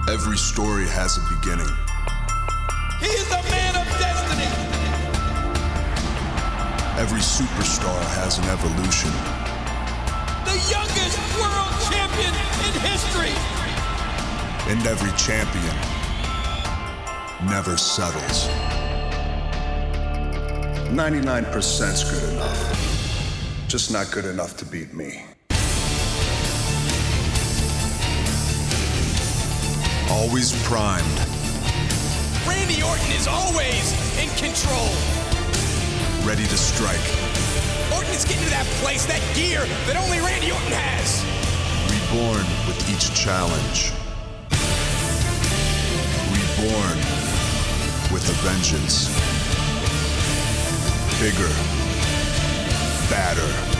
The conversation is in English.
Every story has a beginning. He is the man of destiny. Every superstar has an evolution. The youngest world champion in history. And every champion never settles. 99%'s good enough. Just not good enough to beat me. Always primed. Randy Orton is always in control. Ready to strike. Orton is getting to that place, that gear that only Randy Orton has. Reborn with each challenge. Reborn with a vengeance. Bigger. Badder.